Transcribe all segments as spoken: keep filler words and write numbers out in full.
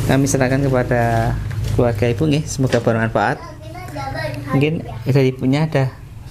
kami serahkan kepada keluarga ibu nih, semoga bermanfaat. Mungkin dari ibunya ada.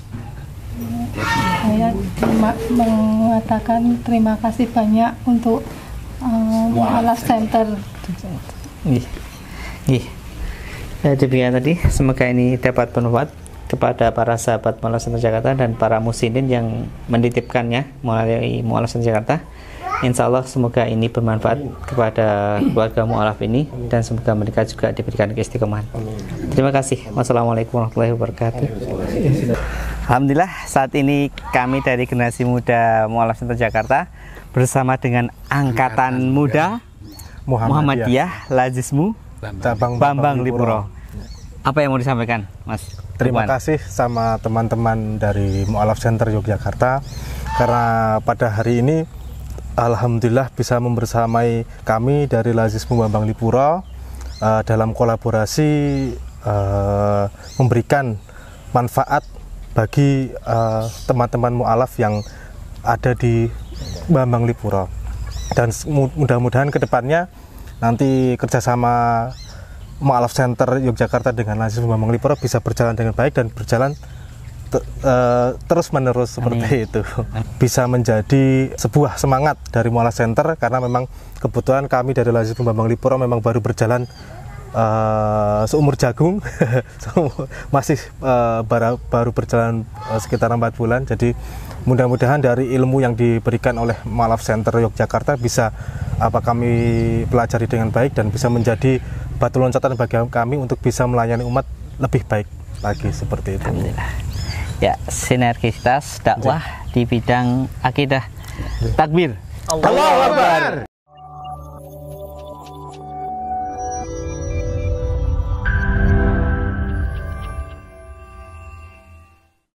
Saya terima, mengatakan terima kasih banyak untuk uh, Mu'alaf Center. Nih, nih. Demikian tadi, semoga ini dapat bermanfaat kepada para sahabat Mu'alaf Center Jakarta dan para muslimin yang menitipkannya melalui Mu'alaf Center Jakarta. Insya Allah semoga ini bermanfaat kepada keluarga Mu'alaf ini dan semoga mereka juga diberikan keistiqomahan. Terima kasih. Wassalamualaikum warahmatullahi wabarakatuh. Alhamdulillah, saat ini kami dari generasi muda Mu'alaf Center Jakarta bersama dengan angkatan muda Muhammadiyah Lazismu Bambang Lipuro. Apa yang mau disampaikan, Mas? Terima kasih sama teman-teman dari Mu'alaf Center Yogyakarta karena pada hari ini alhamdulillah bisa membersamai kami dari Lazismu Bambang Lipuro uh, dalam kolaborasi uh, memberikan manfaat bagi teman-teman uh, Mu'alaf yang ada di Bambang Lipuro. Dan mudah-mudahan kedepannya nanti kerjasama Mu'alaf Center Yogyakarta dengan Lazismu Bambang Lipuro bisa berjalan dengan baik dan berjalan te uh, terus menerus seperti Amin. Itu bisa menjadi sebuah semangat dari Mu'alaf Center karena memang kebetulan kami dari Lazismu Bambang Lipuro memang baru berjalan Uh, seumur jagung masih uh, baru, baru berjalan uh, sekitar empat bulan. Jadi mudah-mudahan dari ilmu yang diberikan oleh Mu'alaf Center Yogyakarta bisa apa kami pelajari dengan baik dan bisa menjadi batu loncatan bagi kami untuk bisa melayani umat lebih baik lagi seperti itu. Alhamdulillah. Ya, sinergisitas dakwah di bidang akidah. Takbir. Allahu Akbar.